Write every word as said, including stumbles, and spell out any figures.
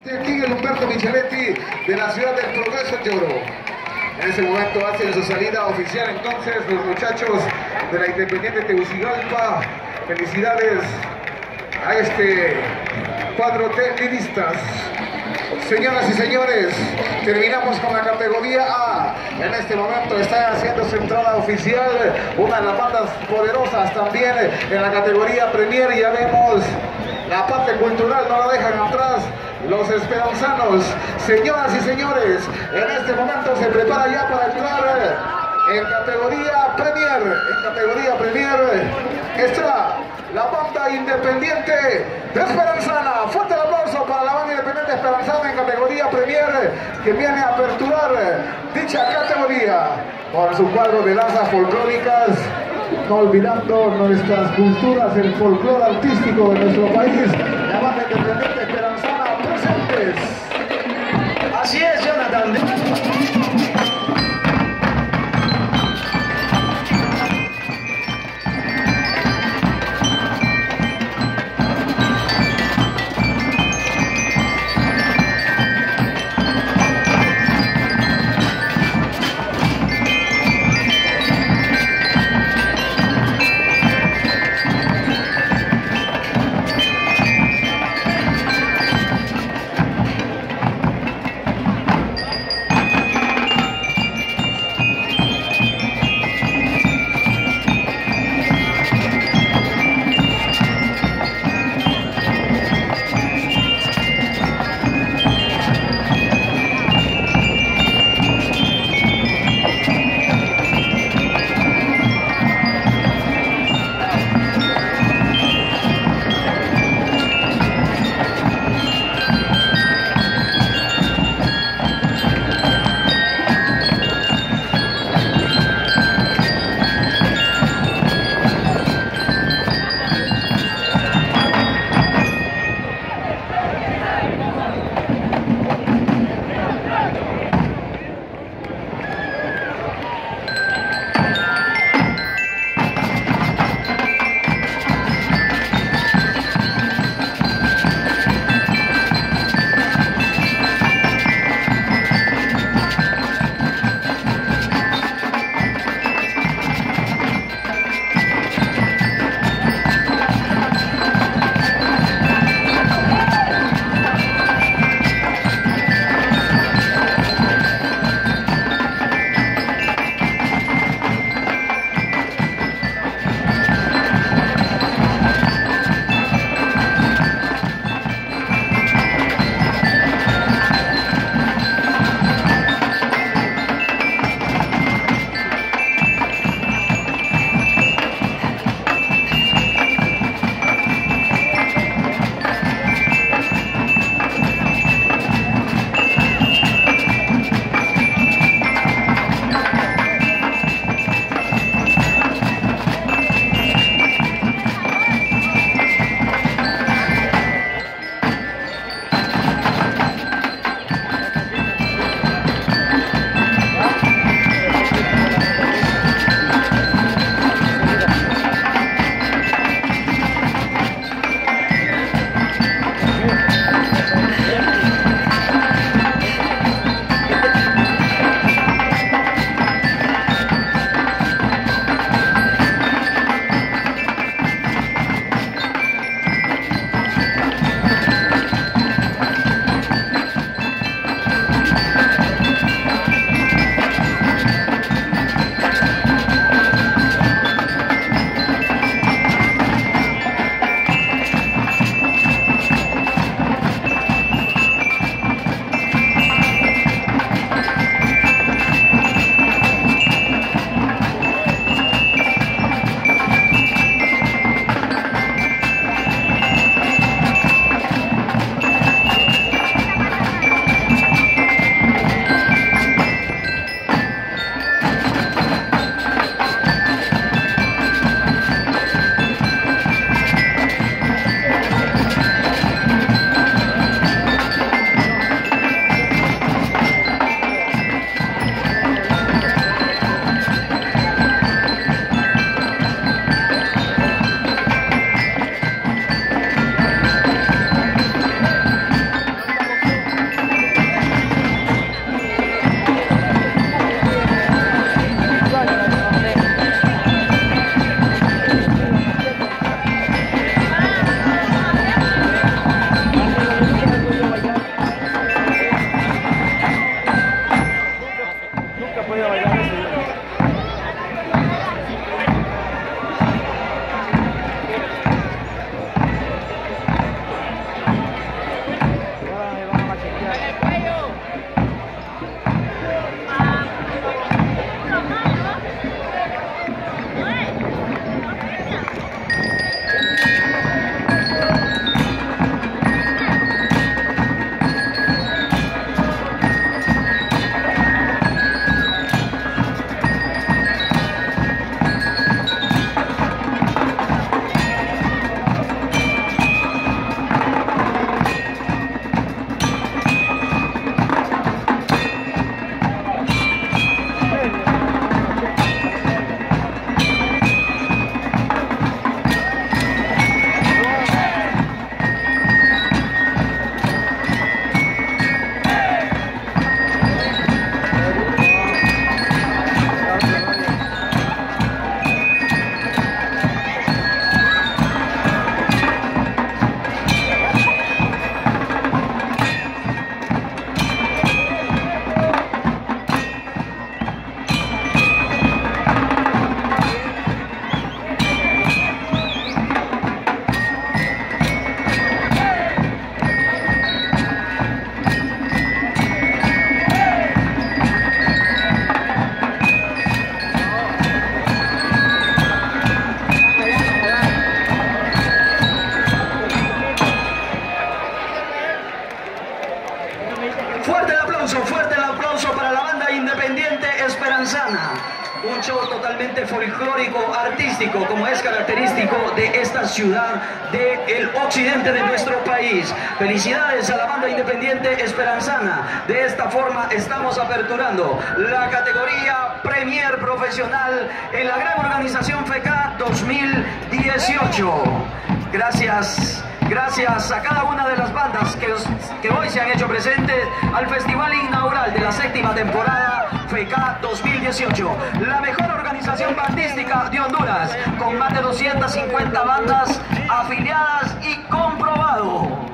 Aquí el Humberto Micheletti de la ciudad del Progreso, Lloro. En ese momento hacen su salida oficial entonces los muchachos de la Independiente Tegucigalpa. Felicidades a este cuadro de liristas. Señoras y señores, terminamos con la categoría A. En este momento está haciendo su entrada oficial una de las bandas poderosas también en la categoría Premier. Ya vemos la parte cultural, no la dejan atrás los esperanzanos. Señoras y señores, en este momento se prepara ya para entrar en categoría Premier. En categoría Premier está la banda independiente de Esperanzana. Fuerte el aplauso para la banda independiente Esperanzana en categoría Premier, que viene a aperturar dicha categoría con su cuadro de danzas folclóricas, no olvidando nuestras culturas, el folclore artístico de nuestro país. La banda independiente Esperanzana presentes. Así es, Jonathan. Fuerte el aplauso, fuerte el aplauso para la banda independiente Esperanzana. Un show totalmente folclórico, artístico, como es característico de esta ciudad del occidente de nuestro país. Felicidades a la banda independiente Esperanzana. De esta forma estamos aperturando la categoría Premier Profesional en la gran organización F E C A dos mil dieciocho. Gracias. Gracias a cada una de las bandas que, os, que hoy se han hecho presentes al festival inaugural de la séptima temporada F E C A dos mil dieciocho. La mejor organización bandística de Honduras, con más de doscientas cincuenta bandas afiliadas y comprobado.